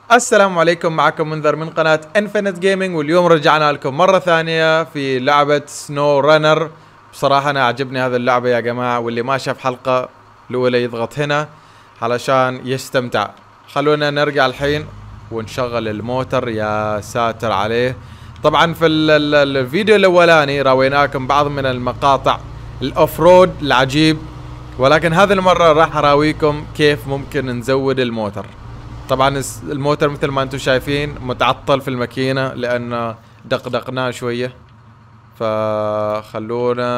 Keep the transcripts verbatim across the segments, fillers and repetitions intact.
السلام عليكم، معكم منذر من قناة انفينيت جيمنج، واليوم رجعنا لكم مرة ثانية في لعبة سنو رانر. بصراحة أنا عجبني هذه اللعبة يا جماعة، واللي ما شاف حلقة الأولى يضغط هنا علشان يستمتع. خلونا نرجع الحين ونشغل الموتر. يا ساتر عليه. طبعا في الفيديو الأولاني راويناكم بعض من المقاطع الأوف رود العجيب، ولكن هذه المرة راح أراويكم كيف ممكن نزود الموتر. طبعا الموتر مثل ما انتم شايفين متعطل في الماكينة لأن دقدقناه شوية، فخلونا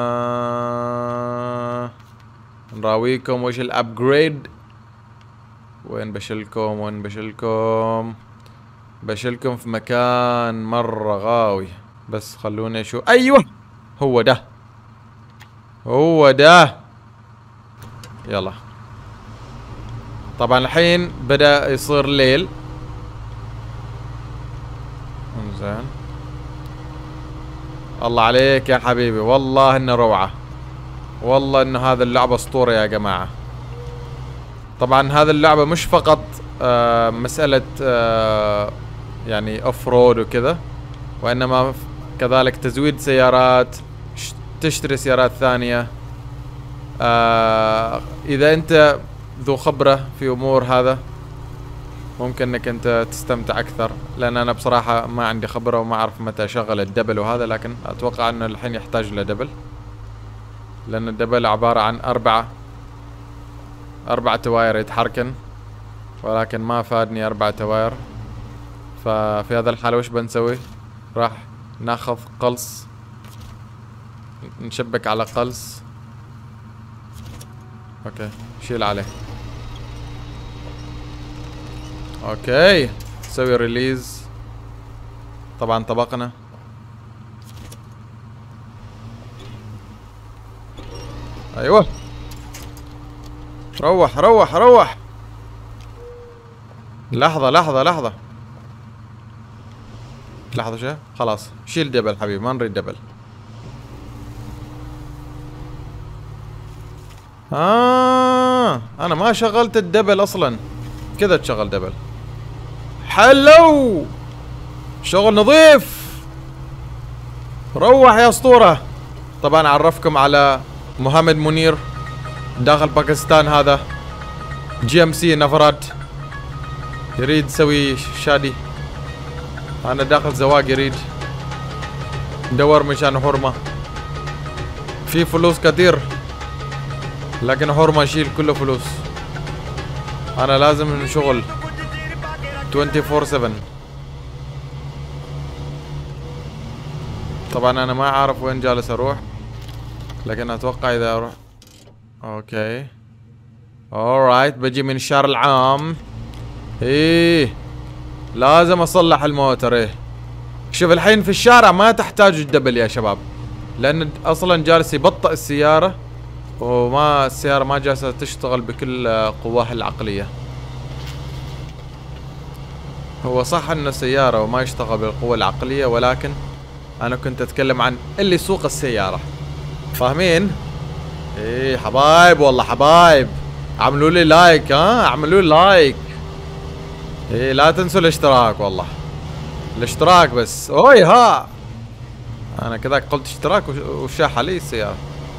نراويكم وش الابجريد. وين بشلكم وين بشلكم بشلكم في مكان مرة غاوي، بس خلوني شو. ايوه هو ده هو ده يلا. طبعا الحين بدأ يصير ليل. انزين، الله عليك يا حبيبي، والله انه روعة، والله انه هذا اللعبة اسطورة يا جماعة. طبعا هذا اللعبة مش فقط آه مسألة آه يعني اوف رود وكذا، وانما كذلك تزويد سيارات، تشتري سيارات ثانية. آه اذا انت ذو خبرة في امور هذا ممكن انك انت تستمتع اكثر، لان انا بصراحة ما عندي خبرة وما اعرف متى اشغل الدبل وهذا، لكن اتوقع انه الحين يحتاج لدبل، لان الدبل عبارة عن اربعة اربع تواير يتحركن، ولكن ما فادني اربع تواير. ففي هذا الحالة وش بنسوي؟ راح ناخذ قلص، نشبك على قلص. اوكي شيل عليه. اوكي سوي ريليز. طبعا طبقنا. ايوه روح روح روح. لحظة لحظة لحظة لحظة شو؟ خلاص شيل دبل حبيبي، ما نريد دبل. آه أنا ما شغلت الدبل أصلا، كذا تشغل دبل. حلو، شغل نظيف. روح يا اسطورة. طبعا اعرفكم على محمد منير داخل باكستان، هذا جي ام سي نفرات يريد يسوي شادي، انا داخل زواج يريد ندور مشان حرمة. في فلوس كثير لكن حرمة شيل كله فلوس. انا لازم شغل أربعة وعشرين سبعة. طبعا انا ما اعرف وين جالس اروح، لكن اتوقع اذا اروح اوكي اورايت بجي من الشارع العام. ايه لازم اصلح الموتر. ايه شوف الحين في الشارع ما تحتاج الدبل يا شباب، لان اصلا جالس يبطئ السيارة، وما السيارة ما جالسة تشتغل بكل قواها العقلية. هو صح انه سيارة وما يشتغل بالقوة العقلية، ولكن انا كنت اتكلم عن اللي يسوق السيارة، فاهمين؟ ايه حبايب، والله حبايب اعملوا لي لايك. ها اعملوا لي لايك. ايه لا تنسوا الاشتراك، والله الاشتراك بس. اوي ها انا كذاك قلت اشتراك وشاح لي السيارة.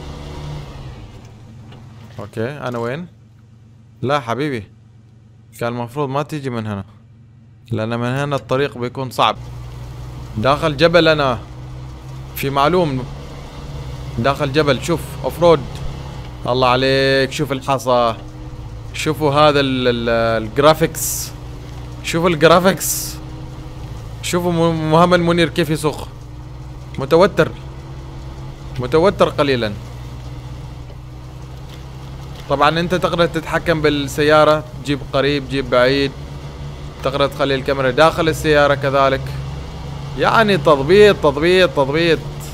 اوكي انا وين؟ لا حبيبي، كان المفروض ما تيجي من هنا، لان من هنا الطريق بيكون صعب. داخل جبل انا، في معلوم داخل جبل. شوف اوف رود، الله عليك. شوف الحصى، شوفوا هذا الجرافيكس، شوفوا الجرافيكس، شوفوا محمد منير كيف يسوق. متوتر متوتر قليلا. طبعا انت تقدر تتحكم بالسيارة، تجيب قريب تجيب بعيد، تقدر تخلي الكاميرا داخل السيارة كذلك، يعني تضبيط تضبيط تضبيط.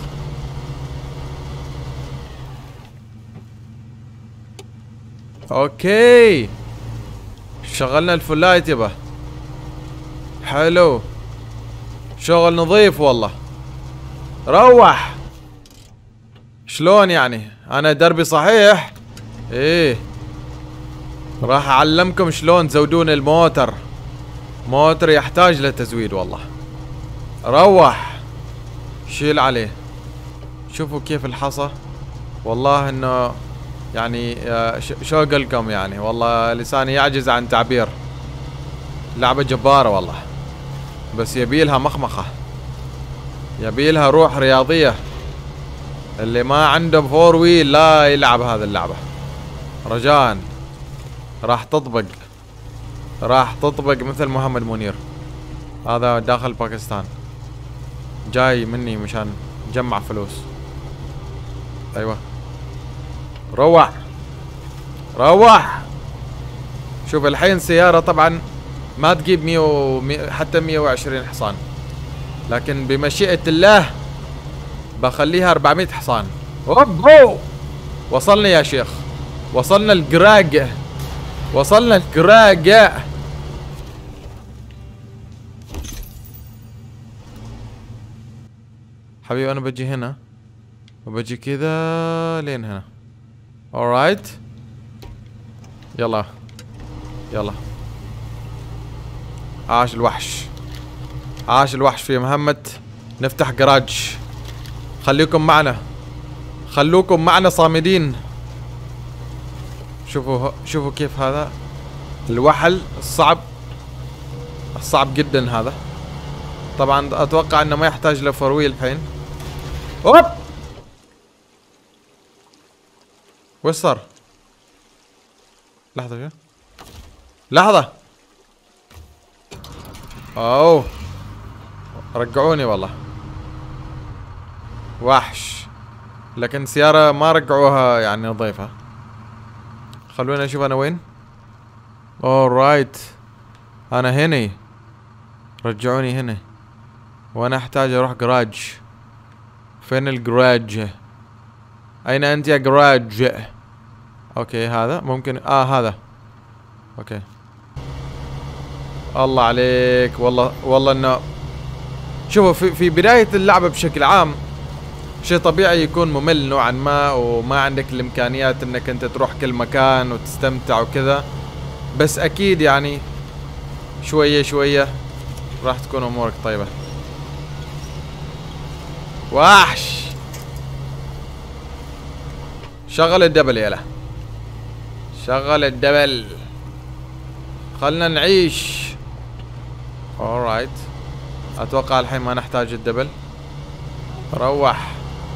اوكي شغلنا الفلايت يبا. حلو، شغل نظيف والله. روح. شلون يعني؟ انا دربي صحيح. ايه راح اعلمكم شلون تزودون الموتر. موتر يحتاج لتزويد والله. روح شيل عليه. شوفوا كيف الحصى، والله انه يعني شو اقولكم، يعني والله لساني يعجز عن تعبير. لعبة جبارة والله، بس يبيلها مخمخة، يبيلها روح رياضية. اللي ما عنده فور ويل لا يلعب هذه اللعبة رجاء. راح تطبق، راح تطبق مثل محمد منير. هذا داخل باكستان، جاي مني مشان جمع فلوس. ايوه روح روح. شوف الحين سيارة طبعا ما تجيب مية حتى مية وعشرين حصان، لكن بمشيئة الله بخليها أربعمية حصان. اوبو وصلنا يا شيخ، وصلنا القراقة، وصلنا القراقة. حبيبي انا بجي هنا وبجي كذا لين هنا. alright يلا يلا. عاش الوحش، عاش الوحش في مهمة نفتح جراج. خليكم معنا، خلوكم معنا صامدين. شوفوا شوفوا كيف هذا الوحل الصعب، الصعب جدا هذا. طبعا اتوقع انه ما يحتاج لفرويل الحين. اوب وش صار؟ لحظة شو؟ لحظة. اوه رجعوني والله وحش، لكن سيارة ما رجعوها يعني نظيفة. خلونا نشوف انا وين. اورايت انا هنا، رجعوني هنا وانا احتاج اروح جراج. فين الجراج؟ اين انت يا جراج؟ اوكي هذا ممكن، اه هذا اوكي. الله عليك والله، والله انه شوفوا في, في بداية اللعبة بشكل عام شيء طبيعي يكون ممل نوعا ما، وما عندك الامكانيات انك انت تروح كل مكان وتستمتع وكذا، بس اكيد يعني شوية شوية راح تكون امورك طيبة. وحش شغل الدبل يلا، شغل الدبل خلنا نعيش. alright اتوقع الحين ما نحتاج الدبل. روح.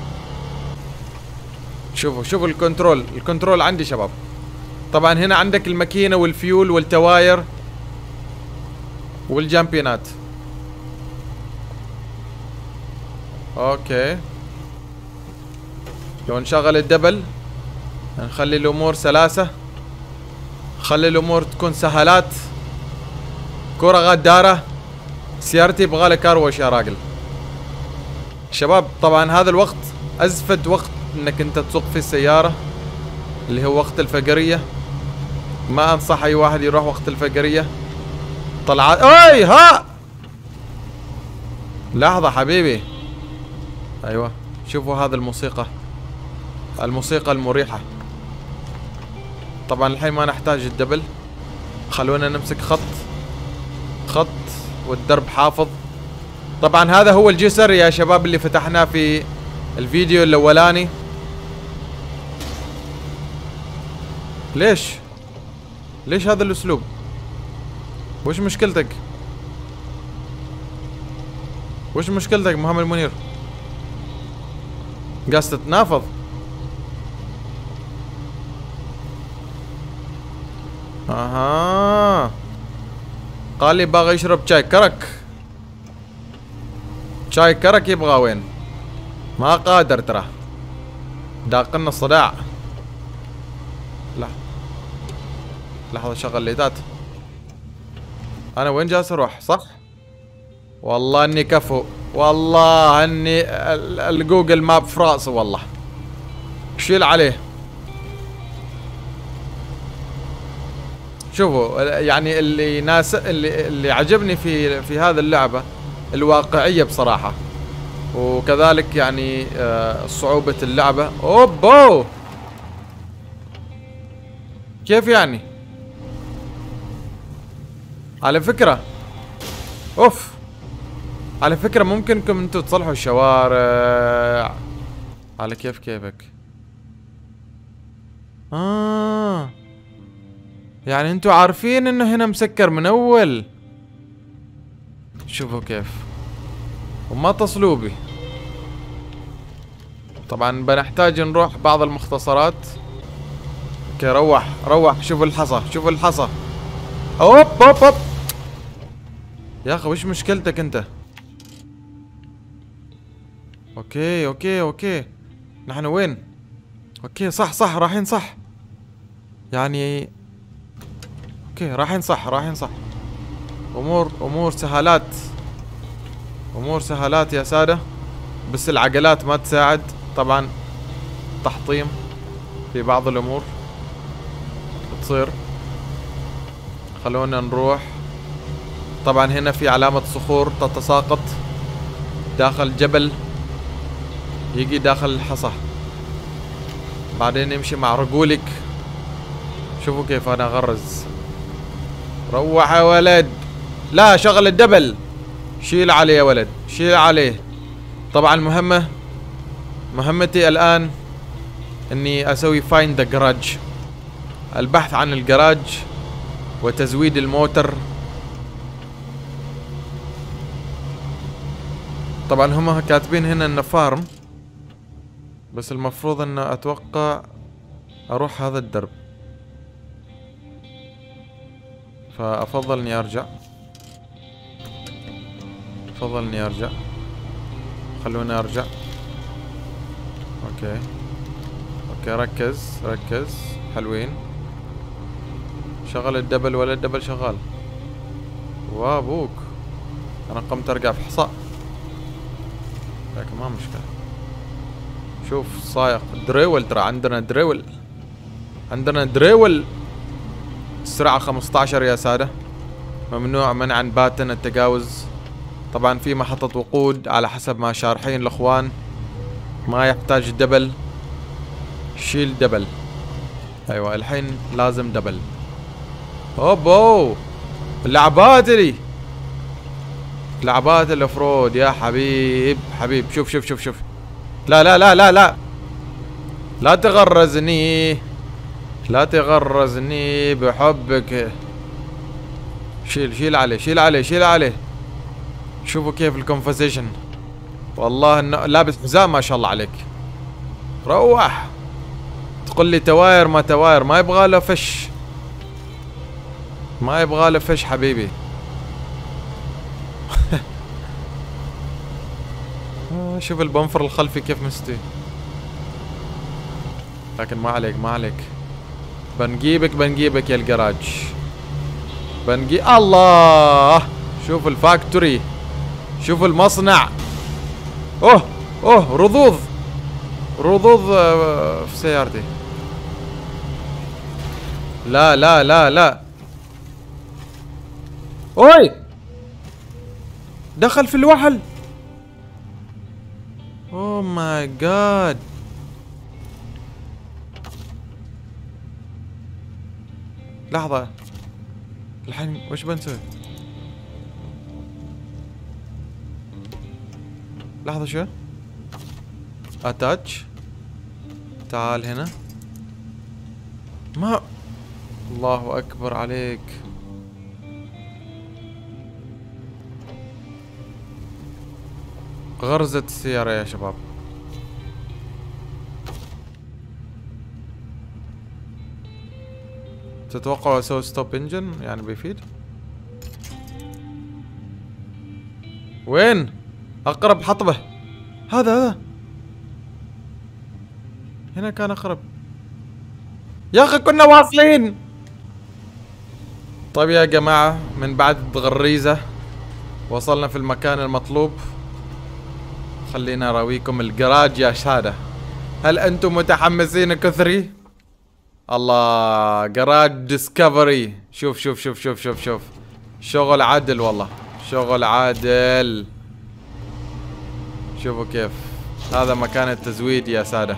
شوفوا شوفوا الكنترول، الكنترول عندي شباب. طبعا هنا عندك الماكينة والفيول والتواير والجامبينات. اوكي لو نشغل الدبل نخلي الامور سلاسة، خلي الامور تكون سهلات. كرة غدارة، سيارتي يبغالها كاروش يا راجل. شباب طبعا هذا الوقت ازفد وقت انك انت تسوق في السيارة، اللي هو وقت الفجرية. ما انصح اي واحد يروح وقت الفجرية. طلعات اي ها لحظة حبيبي. ايوه شوفوا هذا الموسيقى، الموسيقى المريحة. طبعا الحين ما نحتاج الدبل، خلونا نمسك خط خط والدرب حافظ. طبعا هذا هو الجسر يا شباب اللي فتحناه في الفيديو الاولاني. ليش ليش هذا الاسلوب؟ وش مشكلتك؟ وش مشكلتك محمد منير؟ قاعد تتنافض. اها قال لي باغي يشرب شاي كرك. شاي كرك يبغى وين؟ ما قادر ترى، داقنا الصداع. لا لحظة شغل ليتات. انا وين جالس اروح صح؟ والله اني كفو، والله اني الجوجل ماب في راسي والله. شيل عليه. شوفوا يعني اللي ناس اللي اللي عجبني في في هذه اللعبة الواقعية بصراحة، وكذلك يعني آه صعوبة اللعبة. اوبو كيف يعني؟ على فكرة اوف. على فكرة ممكنكم انتوا تصلحوا الشوارع على كيف كيفك. اه يعني انتوا عارفين انه هنا مسكر من اول. شوفوا كيف وما اتصلوا بي. طبعا بنحتاج نروح بعض المختصرات. اوكي روح روح. شوفوا الحصى شوفوا الحصى. اوب اوب اوب يا اخي وش مشكلتك انت؟ اوكي اوكي اوكي نحن وين؟ اوكي صح صح رايحين صح يعني. اوكي رايحين صح رايحين صح. امور امور سهالات امور سهالات يا سادة. بس العجلات ما تساعد طبعا. تحطيم في بعض الامور تصير. خلونا نروح. طبعا هنا في علامة صخور تتساقط داخل جبل يجي داخل الحصى. بعدين نمشي مع رجولك. شوفوا كيف انا اغرز. روح يا ولد. لا شغل الدبل. شيل عليه يا ولد شيل عليه. طبعا المهمة مهمتي الان اني اسوي فايند ذا جراج. البحث عن الجراج وتزويد الموتر. طبعا هم كاتبين هنا انه فارم بس المفروض ان اتوقع اروح هذا الدرب. فافضل اني ارجع افضل اني ارجع. خلوني ارجع. اوكي اوكي ركز ركز. حلوين. شغل الدبل ولا الدبل شغال؟ وابوك انا قمت ارجع في حصاء لكن ما مشكلة. شوف صايق دريول. ترى عندنا دريول عندنا دريول. السرعة خمسة عشر يا سادة. ممنوع منعا باتا التجاوز. طبعا في محطة وقود على حسب ما شارحين الاخوان. ما يحتاج دبل. شيل دبل. ايوه الحين لازم دبل. اوبو اللعبات لي لعبات الافرود يا حبيب حبيب. شوف شوف شوف شوف. لا لا لا لا لا لا تغرزني لا تغرزني بحبك. شيل شيل عليه شيل عليه شيل عليه. شوفوا كيف الكونفوزيشن. والله انه لابس حزام ما شاء الله عليك. روح. تقول لي تواير ما تواير. ما يبغى له فش ما يبغى له فش حبيبي. شوف البنفر الخلفي كيف مستوي. لكن ما عليك ما عليك. بنجيبك بنجيبك يا الجراج. بنجي الله. شوف الفاكتوري. شوف المصنع. اوه اوه رضوض رضوض في سيارتي. لا لا لا لا. اوي دخل في الوحل. اوه ماي جاد. لحظة الحين وش بنسوي؟ لحظة شو؟ اتاتش. تعال هنا. ما الله اكبر عليك. غرزة السيارة يا شباب. تتوقعوا اسوي ستوب انجن يعني بيفيد؟ وين؟ اقرب حطبة. هذا هذا هنا كان اقرب. يا اخي كنا واصلين. طيب يا جماعة من بعد غريزة وصلنا في المكان المطلوب. خلينا اراويكم الجراج يا سادة. هل انتم متحمسين كثري؟ الله جراج ديسكفري. شوف شوف شوف شوف شوف شوف. شغل عادل والله شغل عادل. شوفوا كيف. هذا مكان التزويد يا سادة.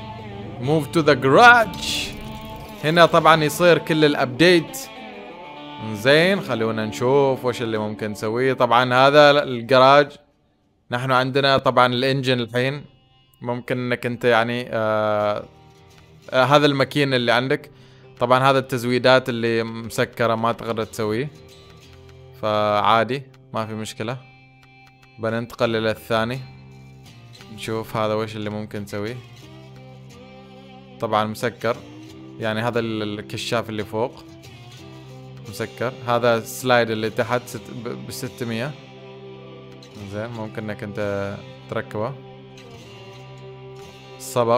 Move to the garage. هنا طبعا يصير كل الابديت زين خلونا نشوف وش اللي ممكن نسويه. طبعا هذا الجراج، نحن عندنا طبعا الانجن الحين. ممكن انك انت يعني آه آه هذا الماكين اللي عندك. طبعا هذا التزويدات اللي مسكرة ما تقدر تسويه، فعادي ما في مشكلة. بننتقل الى الثاني نشوف هذا وش اللي ممكن نسويه. طبعا مسكر، يعني هذا الكشاف اللي فوق مسكر. هذا السلايد اللي تحت ست ب ستمية. زين ممكن انك انت تركبه. صبغ.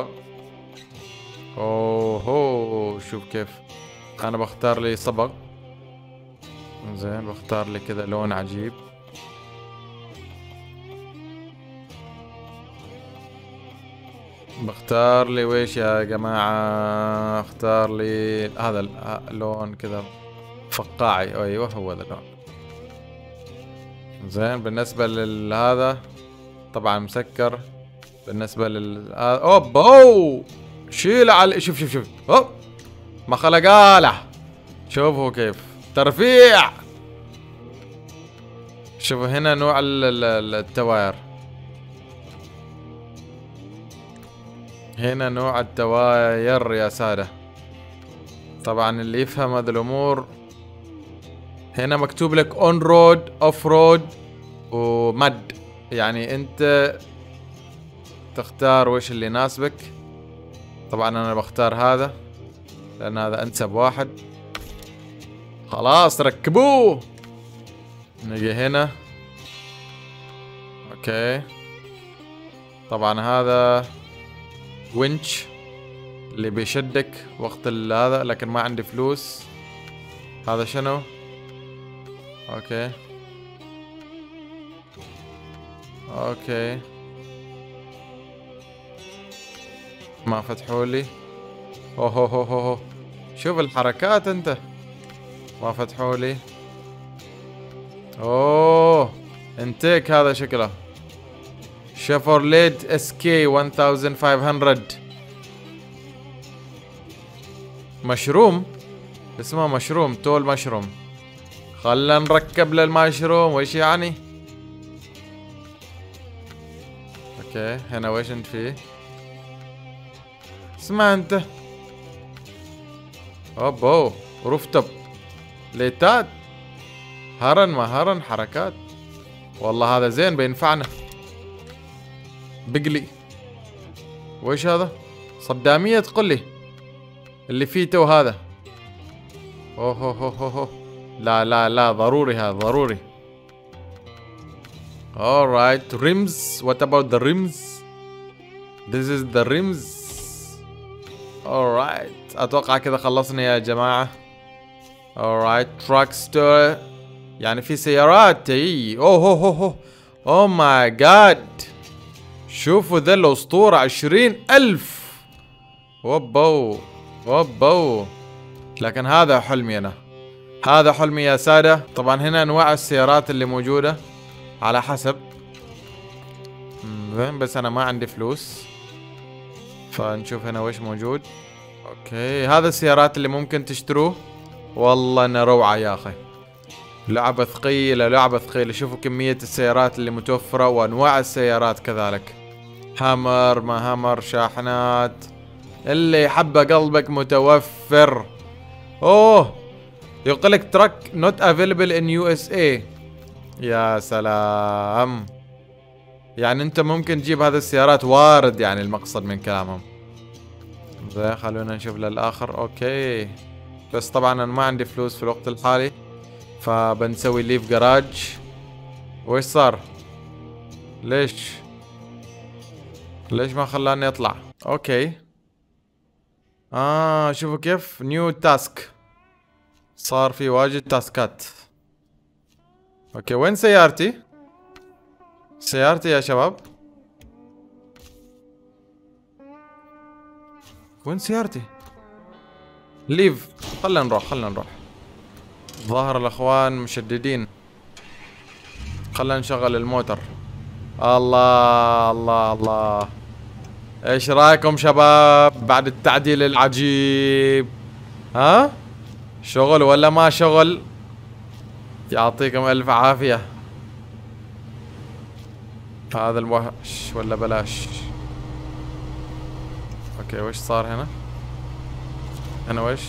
اوه هو شوف كيف. انا بختار لي صبغ. زين بختار لي كذا لون عجيب. بختار لي ويش يا جماعة؟ اختار لي هذا اللون كذا فقاعي. ايوه هو ذا اللون. زين بالنسبة لهذا طبعا مسكر. بالنسبة لل اوب اوه شيل على شوف شوف شوف اوب ما خلقاله. شوفوا كيف ترفيع. شوفوا هنا نوع التواير. هنا نوع التواير يا سادة. طبعا اللي يفهم هذه الامور، هنا مكتوب لك اون رود، اوف رود، ومد. يعني انت تختار وش اللي يناسبك. طبعا انا بختار هذا لان هذا انسب واحد. خلاص ركبوه. نجي هنا. اوكي طبعا هذا winch اللي بيشدك وقت هذا، لكن ما عندي فلوس. هذا شنو؟ اوكي اوكي ما فتحوا لي. اوه هو هو هو شوف الحركات انت. ما فتحوا لي. اوه انتيك هذا شكله شيفروليت اس كي ألف وخمسمية. مشروم اسمه مشروم، تول مشروم. خلنا نركب للمشروم. وش يعني؟ اوكي هنا وش انت فيه؟ اسمع انت. اوبو روفتوب ليتات. هرن ما هرن حركات. والله هذا زين بينفعنا. بقلي. وش هذا؟ صدامية تقول لي اللي فيه تو هذا. اوه هو هو هو هو. لا لا لا ضروري هذا ضروري. alright rims. what about the rims? this is the rims. alright اتوقع كذا خلصنا يا جماعة. alright truck store. يعني في سيارات. اي اوه هو هو هو اوه ماي جاد. شوفوا ذا الاسطورة عشرين الف. وبو وبو. لكن هذا حلمي انا. هذا حلمي يا سادة. طبعا هنا انواع السيارات اللي موجودة على حسب. زين بس انا ما عندي فلوس، فنشوف هنا وش موجود. اوكي هذا السيارات اللي ممكن تشتروه. والله انه روعة يا اخي. لعبة ثقيلة لعبة ثقيلة. شوفوا كمية السيارات اللي متوفرة وانواع السيارات كذلك. هامر ما هامر شاحنات. اللي حبه قلبك متوفر. اوه يقولك ترك not available in يو إس إيه. يا سلام. يعني انت ممكن تجيب هذه السيارات وارد، يعني المقصد من كلامهم. زين خلونا نشوف للآخر. اوكي بس طبعا انا ما عندي فلوس في الوقت الحالي، فبنسوي ليف جراج. وش صار؟ ليش ليش ما خلاني اطلع؟ اوكي اه شوفوا كيف نيو تاسك. صار في واجد تاسكات. اوكي وين سيارتي؟ سيارتي يا شباب وين سيارتي؟ ليف. خلنا نروح خلنا نروح. ظاهر الاخوان مشددين. خلنا نشغل الموتر. الله الله الله. ايش رايكم شباب بعد التعديل العجيب؟ ها شغل ولا ما شغل؟ يعطيكم الف عافية. هذا الوحش ولا بلاش؟ اوكي وش صار هنا؟ هنا وش؟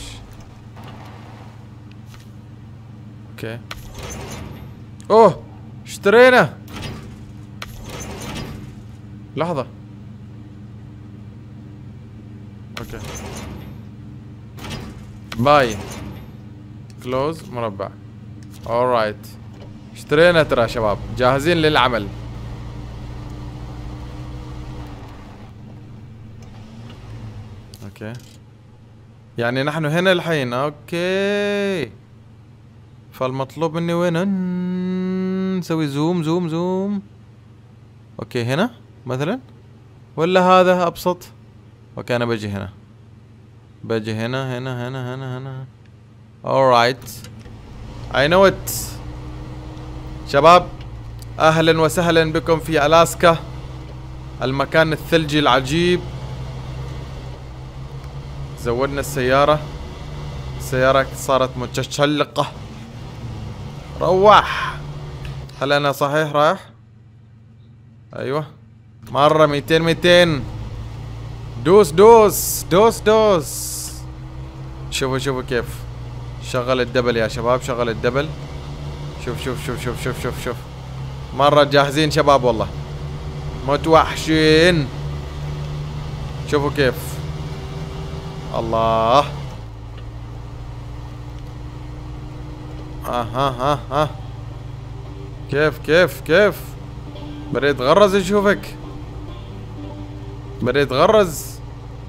اوكي اوه اشترينا. لحظة اوكي باي كلوز مربع. اورايت اشترينا ترى يا شباب، جاهزين للعمل. اوكي يعني نحن هنا الحين. اوكي فالمطلوب مني وين؟ نسوي زوم زوم زوم. اوكي هنا مثلا ولا هذا ابسط؟ اوكي انا بجي هنا، بجي هنا هنا هنا هنا هنا. alright I know it. شباب اهلا وسهلا بكم في الاسكا، المكان الثلجي العجيب. زودنا السيارة، السيارة صارت متشلقة. روح. هل انا صحيح رايح؟ ايوه مرة ميتين ميتين. دوس دوس دوس دوس. شوفوا شوفوا كيف شغل الدبل يا شباب، شغل الدبل. شوف شوف شوف شوف شوف شوف شوف. مرة جاهزين شباب والله، متوحشين. شوفوا كيف. الله. ها ها ها ها. كيف كيف كيف. بريد غرز نشوفك، بريد غرز.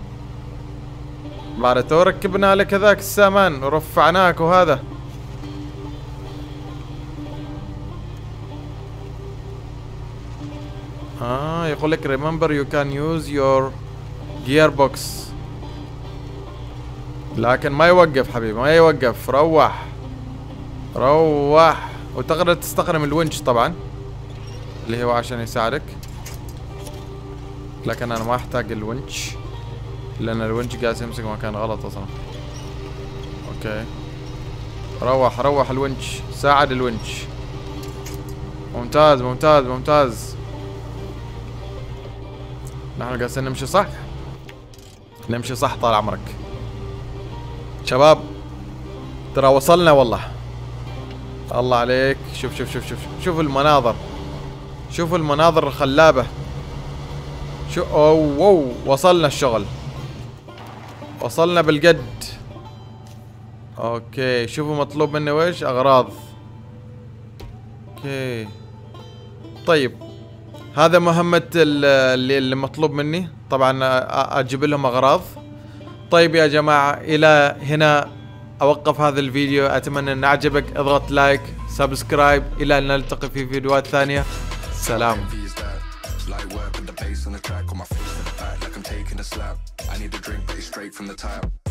بعد تو ركبنا لك هذاك السامان ورفعناك وهذا. اه يقول لك remember you can use your gearbox، لكن ما يوقف حبيبي ما يوقف. روح روح. وتقدر تستخدم الونش طبعا اللي هو عشان يساعدك، لكن انا ما احتاج الونش لان الونش قاعد يمسك مكان غلط اصلا. اوكي روح روح الونش، ساعد الونش. ممتاز ممتاز ممتاز. نحن قاعدين نمشي صح، نمشي صح طال عمرك. شباب ترى وصلنا والله. الله عليك. شوف شوف شوف شوف شوف المناظر، شوفوا المناظر الخلابة. شو اوه اوه وصلنا الشغل، وصلنا بالقد. اوكي شوفوا مطلوب مني ويش؟ اغراض. اوكي طيب هذا مهمة اللي, اللي مطلوب مني طبعا، اجيب لهم اغراض. طيب يا جماعة الى هنا اوقف هذا الفيديو. اتمنى ان اعجبك. اضغط لايك سبسكرايب. الى ان نلتقي في فيديوهات ثانية. سلام. Light work with the bass on the track on my face in the back like I'm taking a slap. I need a drink but it's straight from the tap.